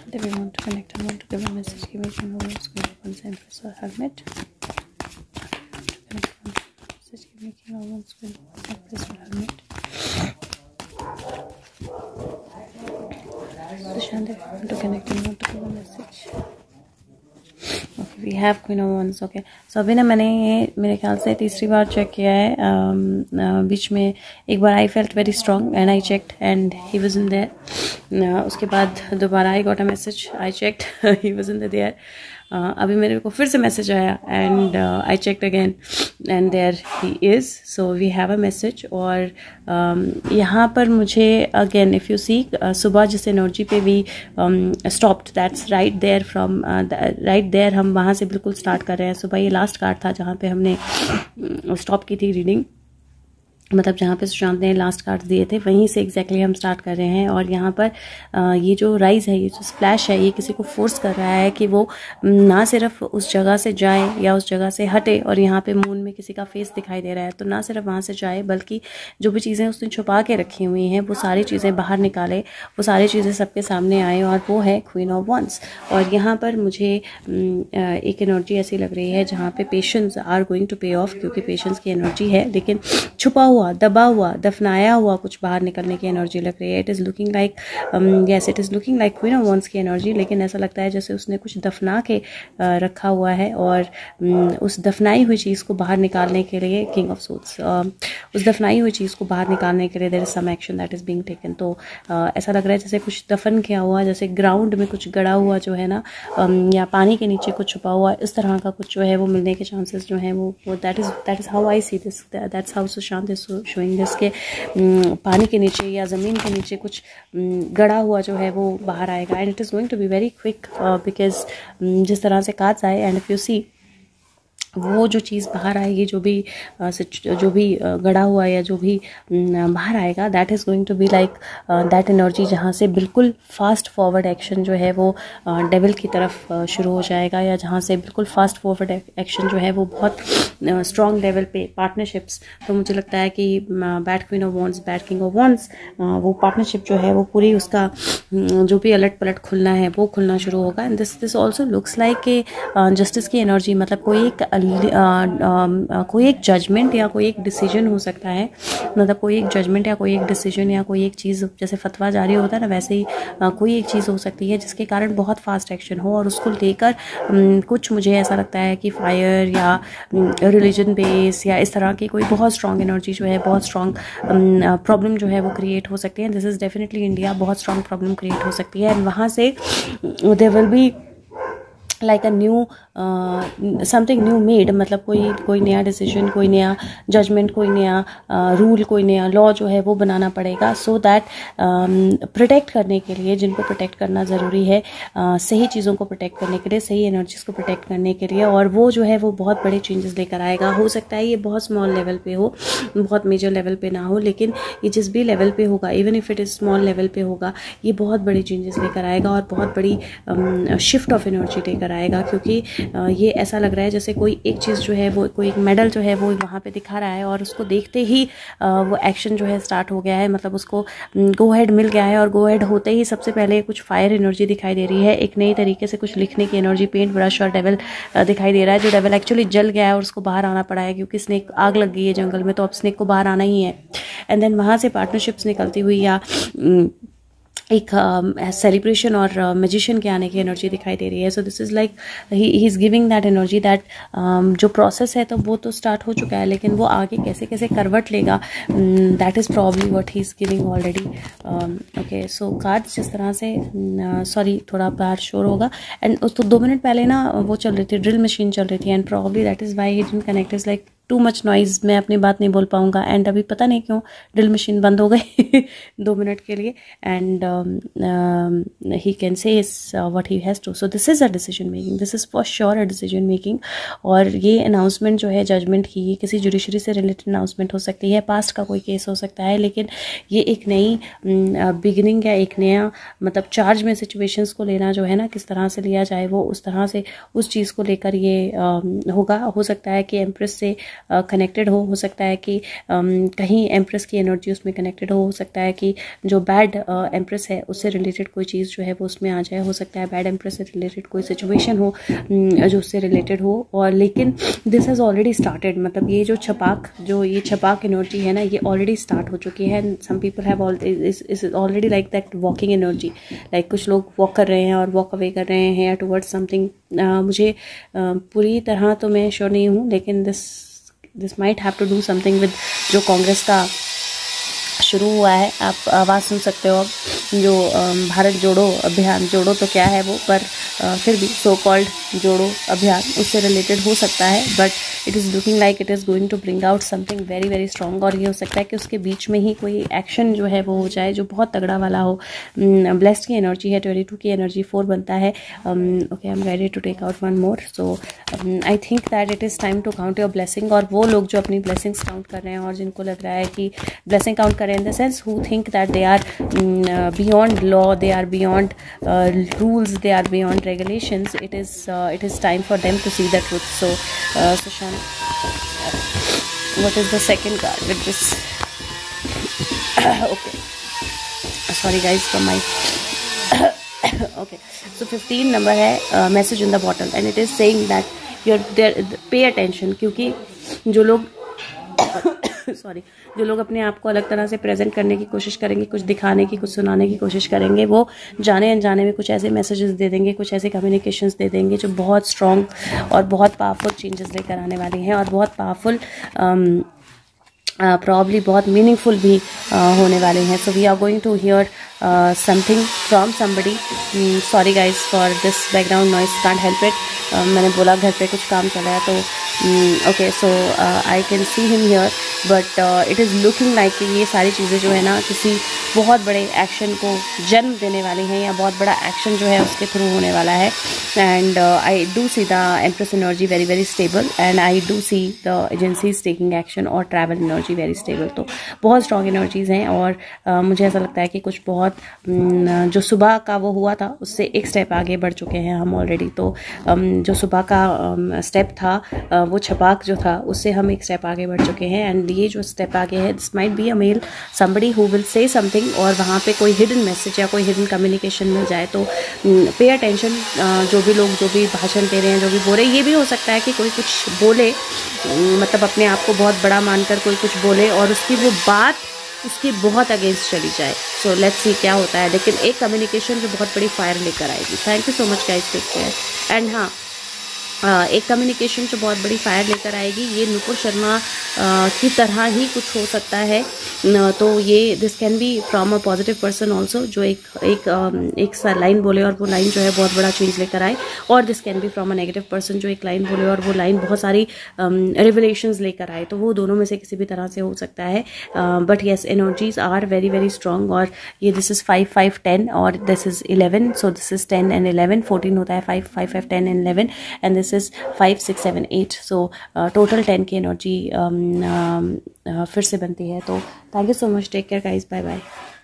Shante, we want to connect. I want to give a message. Give me some words. Give me one Empress or Hermit. Message. Give me King of Wands. Give me one Empress or Hermit. So Shante, we want to connect. I want to give a message. We have queen of wands. Okay, so अभी ना मैंने ये मेरे ख्याल से तीसरी बार check किया है. बीच में एक बार I felt very strong and I checked and he was in there. उसके बाद दोबारा I got a message, I checked, he was in there. अभी मेरे को फिर से मैसेज आया and I checked again and there he is. So we have a message. और यहाँ पर मुझे अगेन इफ़ यू सी सुबह जिस एनर्जी पे we stopped, that's right there from right there. हम वहाँ से बिल्कुल स्टार्ट कर रहे हैं. सुबह ये लास्ट कार्ड था जहाँ पे हमने स्टॉप की थी रीडिंग, मतलब जहाँ पे सुशांत ने लास्ट कार्ड दिए थे वहीं से एग्जैक्टली हम स्टार्ट कर रहे हैं. और यहाँ पर ये जो राइज है, ये जो स्प्लैश है, ये किसी को फोर्स कर रहा है कि वो ना सिर्फ उस जगह से जाए या उस जगह से हटे. और यहाँ पे मून में किसी का फेस दिखाई दे रहा है, तो ना सिर्फ वहाँ से जाए बल्कि जो भी चीज़ें उसने छुपा के रखी हुई हैं वो सारी चीज़ें बाहर निकाले, वो सारी चीज़ें सबके सामने आए. और वो है क्वीन ऑफ वंस. और यहाँ पर मुझे एक एनर्जी ऐसी लग रही है जहाँ पे patience are going to pay off, क्योंकि पेशेंस की एनर्जी है, लेकिन छुपा हुआ, दबा हुआ, दफनाया हुआ कुछ बाहर निकलने की एनर्जी लग रही है. It is looking like, yes it is looking like queen of wands की एनर्जी, लेकिन ऐसा लगता है जैसे उसने कुछ दफना के रखा हुआ है. और उस दफनाई हुई चीज़ को बाहर निकालने के लिए किंग ऑफ सोर्ड्स, उस दफनाई हुई चीज़ को बाहर निकालने के लिए there is some action that is being taken. तो ऐसा लग रहा है जैसे कुछ दफन किया हुआ, जैसे ग्राउंड में कुछ गड़ा हुआ जो है ना, या पानी के नीचे कुछ छुपा हुआ, इस तरह का कुछ जो है वो मिलने के चांसेस जो हैं वो that is how I see this, that's how Sushant is showing this, के पानी के नीचे या ज़मीन के नीचे कुछ गड़ा हुआ जो है वो बाहर आएगा. And it is going to be very quick because जिस तरह से कार्ड्स आए, एंड इफ़ यू सी वो जो चीज़ बाहर आएगी, जो भी गड़ा हुआ या जो भी बाहर आएगा, that is going to be like that energy जहाँ से बिल्कुल फास्ट फॉरवर्ड एक्शन जो है वो डेविल की तरफ शुरू हो जाएगा, या जहाँ से बिल्कुल फास्ट फॉरवर्ड एक्शन जो है वो बहुत स्ट्रॉन्ग लेवल पे पार्टनरशिप्स. तो मुझे लगता है कि bad queen of wands, bad king of wands, वो पार्टनरशिप जो है वो पूरी उसका जो भी अलट पलट खुलना है वो खुलना शुरू होगा. And this also looks like a justice की एनर्जी, मतलब कोई एक जजमेंट या कोई एक डिसीजन हो सकता है, मतलब कोई एक जजमेंट या कोई एक डिसीजन या कोई एक चीज़, जैसे फतवा जारी होता है ना, वैसे ही कोई एक चीज़ हो सकती है जिसके कारण बहुत फास्ट एक्शन हो. और उसको लेकर कुछ मुझे ऐसा लगता है कि फायर या रिलीजन बेस या इस तरह की कोई बहुत स्ट्रॉन्ग एनर्जी जो है, बहुत स्ट्रॉन्ग प्रॉब्लम जो है वो क्रिएट हो सकती है. दिस इज़ डेफिनेटली इंडिया, बहुत स्ट्रॉन्ग प्रॉब्लम क्रिएट हो सकती है. एंड वहाँ से there will be like a new something new made, मतलब कोई नया डिसीजन, कोई नया जजमेंट, कोई नया रूल, कोई नया लॉ जो है वो बनाना पड़ेगा. सो दैट प्रोटेक्ट करने के लिए, जिनको प्रोटेक्ट करना ज़रूरी है, सही चीज़ों को प्रोटेक्ट करने के लिए, सही एनर्जीज को प्रोटेक्ट करने के लिए. और वो जो है वो बहुत बड़े चेंजेस लेकर आएगा. हो सकता है ये बहुत स्मॉल लेवल पे हो, बहुत मेजर लेवल पे ना हो, लेकिन ये जिस भी लेवल पे होगा, even if it is small level पे होगा, ये बहुत बड़े चेंजेस लेकर आएगा और बहुत बड़ी शिफ्ट ऑफ एनर्जी लेकर आएगा. क्योंकि ये ऐसा लग रहा है जैसे कोई एक चीज़ जो है वो, कोई एक मेडल जो है वो वहाँ पे दिखा रहा है और उसको देखते ही वो एक्शन जो है स्टार्ट हो गया है, मतलब उसको गो हेड मिल गया है. और गो हेड होते ही सबसे पहले कुछ फायर एनर्जी दिखाई दे रही है, एक नई तरीके से कुछ लिखने की एनर्जी, पेंट ब्रश और डेविल दिखाई दे रहा है. जो डेविल एक्चुअली जल गया है और उसको बाहर आना पड़ा है, क्योंकि स्नेक, आग लग गई है जंगल में, तो अब स्नेक को बाहर आना ही है. एंड देन वहाँ से पार्टनरशिप्स निकलती हुई या एक सेलिब्रेशन और मैजिशियन के आने की एनर्जी दिखाई दे रही है. So this is like he is giving that energy that जो प्रोसेस है तो वो तो स्टार्ट हो चुका है, लेकिन वो आगे कैसे कैसे करवट लेगा, that is probably what he is giving already. Okay, so cards जिस तरह से, सॉरी थोड़ा बाहर शोर होगा. एंड उस तो 2 मिनट पहले ना वो चल रही थी, ड्रिल मशीन चल रही थी, and probably that is why he didn't connect. Is like too much noise, मैं अपनी बात नहीं बोल पाऊँगा. एंड अभी पता नहीं क्यों ड्रिल मशीन बंद हो गई 2 मिनट के लिए. And he can say what he has to. So this is a decision making, this is for sure a decision making. और ये अनाउंसमेंट जो है जजमेंट की, ये किसी जुडिशरी से रिलेटेड अनाउंसमेंट हो सकती है, पास्ट का कोई केस हो सकता है, लेकिन ये एक नई बिगिनिंग या एक नया, मतलब चार्ज में सिचुएशंस को लेना जो है ना, किस तरह से लिया जाए वो उस तरह से उस चीज़ को लेकर ये होगा. हो सकता है कि एम्प्रेस से कनेक्टेड हो सकता है कि कहीं एम्प्रेस की एनर्जी उसमें कनेक्टेड हो सकता है कि जो बैड एम्प्रेस है उससे रिलेटेड कोई चीज़ जो है वो उसमें आ जाए, हो सकता है बैड एम्प्रेस से रिलेटेड कोई सिचुएशन हो जो उससे रिलेटेड हो। और लेकिन दिस हैज़ ऑलरेडी स्टार्टेड, मतलब ये जो छपाक एनर्जी है ना, ये ऑलरेडी स्टार्ट हो चुकी है। Some people have already like that walking energy, like कुछ लोग वॉक कर रहे हैं और वॉक अवे कर रहे हैं टुवर्ड्स समथिंग। मुझे पूरी तरह तो मैं श्योर नहीं हूँ, लेकिन this might have to do something with जो कांग्रेस का शुरू हुआ है। आप आवाज़ सुन सकते हो अब, जो भारत जोड़ो अभियान, जोड़ो तो क्या है वो, पर फिर भी सो कॉल्ड जोड़ो अभियान उससे रिलेटेड हो सकता है। But it is looking like it is going to bring out something very very strong. और ये हो सकता है कि उसके बीच में ही कोई एक्शन जो है वो हो जाए जो बहुत तगड़ा वाला हो। ब्लेस्ड की एनर्जी है, 22 की एनर्जी 4 बनता है। Okay, I am ready to take out one more. So I think that it is time to count your blessing. और वो लोग जो अपनी ब्लेसिंग्स काउंट कर रहे हैं और जिनको लग रहा है कि ब्लेसिंग काउंट करें in the sense who think that they are beyond law, they are beyond rules, they are beyond regulations, it is time for them to see the truth. So Sushant, what is the second card with this? Okay, sorry guys for my okay, so 15 number है message in the bottle and it is saying that you're there, pay attention, क्योंकि जो लोग sorry जो लोग अपने आप को अलग तरह से प्रेजेंट करने की कोशिश करेंगे, कुछ दिखाने की, कुछ सुनाने की कोशिश करेंगे, वो जाने अनजाने में कुछ ऐसे मैसेजेस दे देंगे, कुछ ऐसे कम्युनिकेशंस दे देंगे जो बहुत स्ट्रॉन्ग और बहुत पावरफुल चेंजेस लेकर आने वाली हैं और बहुत पावरफुल प्रॉब्ली बहुत मीनिंगफुल भी होने वाले हैं। So we are going to hear something from somebody. Sorry guys for this background noise, can't help it. मैंने बोला घर पे कुछ काम चल रहा है तो okay, so I can see him here, but it is looking like कि ये सारी चीज़ें जो है ना किसी बहुत बड़े एक्शन को जन्म देने वाली हैं या बहुत बड़ा एक्शन जो है उसके थ्रू होने वाला है। And I do see the empress energy very very stable and I do see the agencies taking action और ट्रैवल एनर्जी वेरी स्टेबल। तो बहुत स्ट्रॉन्ग एनर्जीज़ हैं और मुझे ऐसा लगता है कि कुछ बहुत जो सुबह का वो हुआ था उससे एक स्टेप आगे बढ़ चुके हैं हम ऑलरेडी। तो जो सुबह का स्टेप था वो छपाक जो था उससे हम एक स्टेप आगे बढ़ चुके हैं। एंड ये जो स्टेप आगे है, this might be a mail, somebody who will say something और वहाँ पे कोई हिडन मैसेज या कोई हिडन कम्युनिकेशन मिल जाए तो पे अटेंशन। जो भी लोग जो भी भाषण दे रहे हैं, जो भी बोल रहे हैं, ये भी हो सकता है कि कोई कुछ बोले, मतलब अपने आप को बहुत बड़ा मानकर कोई कुछ बोले और उसकी वो बात उसकी बहुत अगेंस्ट चली जाए। सो लेट्स सी क्या होता है, लेकिन एक कम्युनिकेशन जो बहुत बड़ी फायर लेकर आएगी। Thank you so much guys, take care. And हाँ, एक कम्युनिकेशन जो बहुत बड़ी फायर लेकर आएगी, ये नुपुर शर्मा की तरह ही कुछ हो सकता है। तो ये this can be from a positive person also, जो एक लाइन बोले और वो लाइन जो है बहुत बड़ा चेंज लेकर आए, और this can be from a negative person जो एक लाइन बोले और वो लाइन बहुत सारी रिवलेशंस लेकर आए। तो वो दोनों में से किसी भी तरह से हो सकता है। But yes, energies are very very strong. और ये दिस इज़ 5 5 10 और this is 11, so this is 10 and 11, 14 होता है 5 5 5 10 and 11 and this is 5 6 7 8। So total 10 की एनर्जी फिर से बनती है। तो thank you so much, take care guys, bye bye.